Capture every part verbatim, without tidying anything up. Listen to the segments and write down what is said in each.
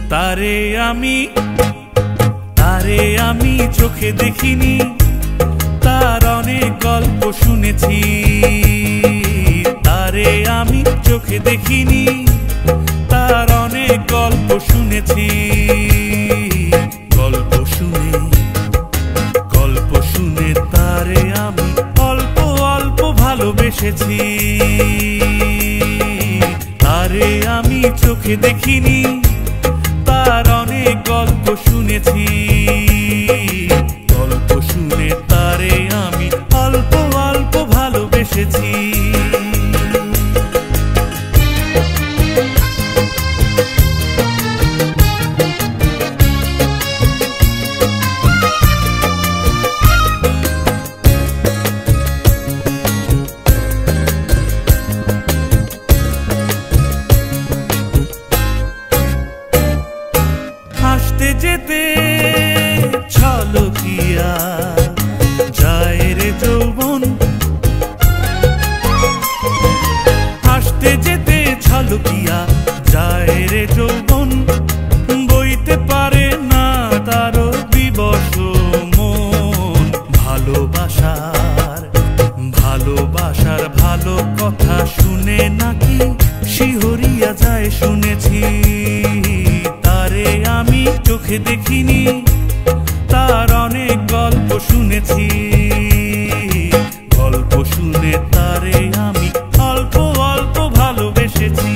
তারে আমি তারে আমি চোখে দেখিনি, তার অনেক গল্প শুনেছি। তারে আমি চোখে দেখিনি, তার অনেক গল্প শুনেছি। গল্প শুনে গল্প শুনে তারে আমি অল্প অল্প ভালোবেসেছি। তারে আমি চোখে দেখিনি, তার অনেক গল্প শুনেছি। গল্প শুনে তারে আমি অল্প অল্প ভালোবেসেছি। হাসতে যেতে ছলকিয়া যায় রে যৌবন, হাসতে যেতে ছলকিয়া যায় রে যৌবন। বইতে পারে না তারও বিবশ মন। ভালোবাসার ভালোবাসার ভালো কথা শুনে নাকি শিহরিয়া যায় শুনেছি। তারে আমি চোখে দেখিনি, তার অনেক গল্প শুনেছি। গল্প শুনে তারে আমি অল্প অল্প ভালোবেসেছি।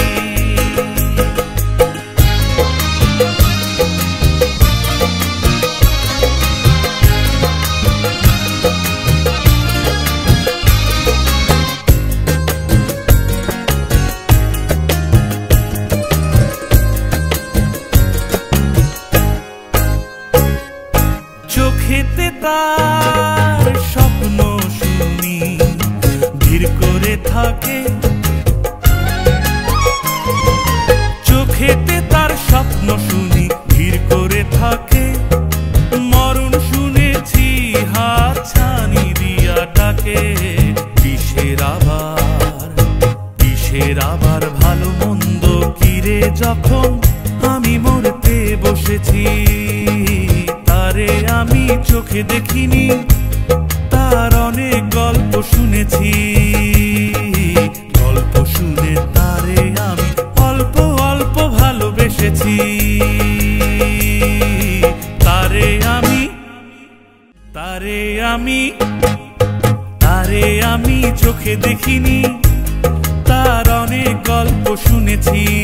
চোখেতে তার স্বপ্ন শুনি ধীর করে থাকে, চোখেতে তার স্বপ্ন শুনি ধীর করে থাকে। মরণ শুনেছি হাত ছানি দিয়া ডাকে। কিসের আবার কিসের আবার ভালো মন্দ কিরে যখন আমি মরতে বসেছি। তারে আমি চোখে দেখিনি, তার অনেক গল্প শুনেছি। গল্প শুনে তারে আমি অল্প অল্প ভালোবেসেছি। তারে আমি তারে আমি তারে আমি চোখে দেখিনি, তার অনেক গল্প শুনেছি।